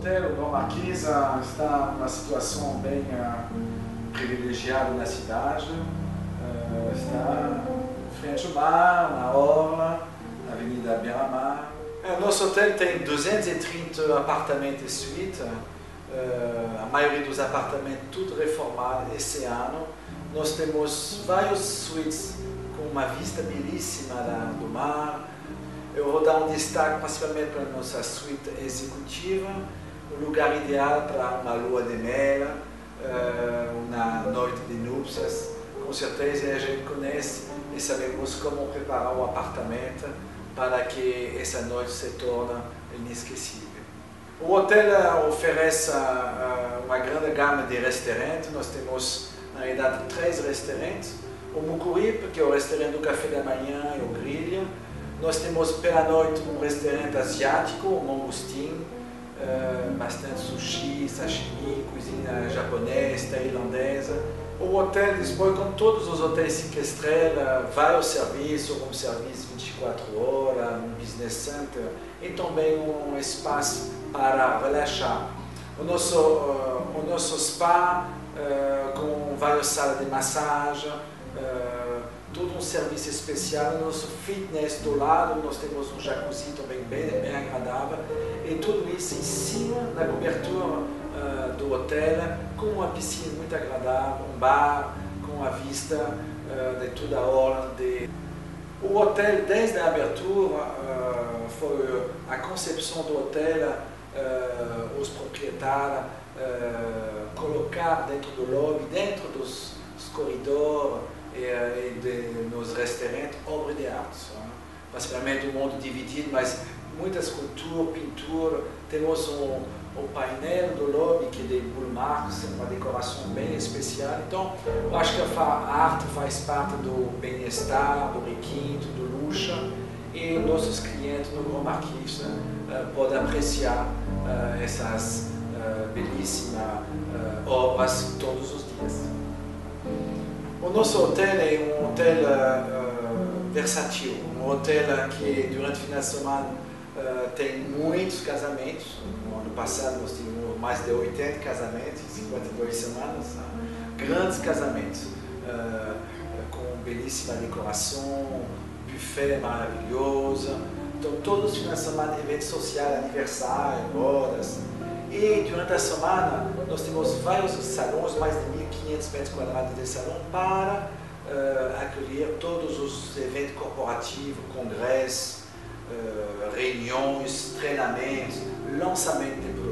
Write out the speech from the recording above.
hotel, o Grand Marquesa, está numa situação bem privilegiada na cidade. Está frente ao mar, na orla, na Avenida Beira-Mar. O nosso hotel tem 230 apartamentos e suítes. A maioria dos apartamentos tudo reformado esse ano. Nós temos vários suítes com uma vista belíssima do mar. Eu vou dar um destaque principalmente para a nossa suíte executiva, um lugar ideal para uma lua de mel, uma noite de núpcias. Com certeza a gente conhece e sabemos como preparar o apartamento para que essa noite se torne inesquecível. O hotel oferece uma grande gama de restaurantes. Nós temos, na realidade, 3 restaurantes. O Mucuripe, que é o restaurante do café da manhã e o grelha. Nós temos pela noite um restaurante asiático, o Mangostin, bastante sushi, sashimi, cozinha japonesa, tailandesa. O hotel dispõe, como todos os hotéis 5 estrelas, vários serviços, como serviço 24 horas, um business center e também um espaço para relaxar. O nosso spa, com várias salas de massagem, todo um serviço especial. O nosso fitness do lado, nós temos um jacuzzi também bem agradável, e tudo isso em cima da cobertura do hotel, com uma piscina muito agradável, um bar com a vista de toda a orla. O hotel, desde a abertura, foi a concepção do hotel, os proprietários colocar dentro do lobby, dentro dos corredores e nos restaurantes, obras de arte. Principalmente um mundo dividido, mas muita escultura, pintura. Temos o painel do lobby, que é de Bull Marx, uma decoração bem especial. Então, eu acho que a arte faz parte do bem-estar, do requinte, do luxo, e nossos clientes no Grand Marquesa podem apreciar essas belíssimas obras todos os dias. O nosso hotel é um hotel versátil, um hotel que durante o final de semana tem muitos casamentos. No ano passado nós tivemos mais de 80 casamentos em 52 semanas, grandes casamentos, com belíssima decoração, buffet maravilhoso. Então todos os finais de semana, eventos sociais, aniversário, bodas. E durante a semana nós temos vários salões, mais de 1.500 metros quadrados de salão, para acolher todos os eventos corporativos, congressos, reuniões, treinamentos, lançamento de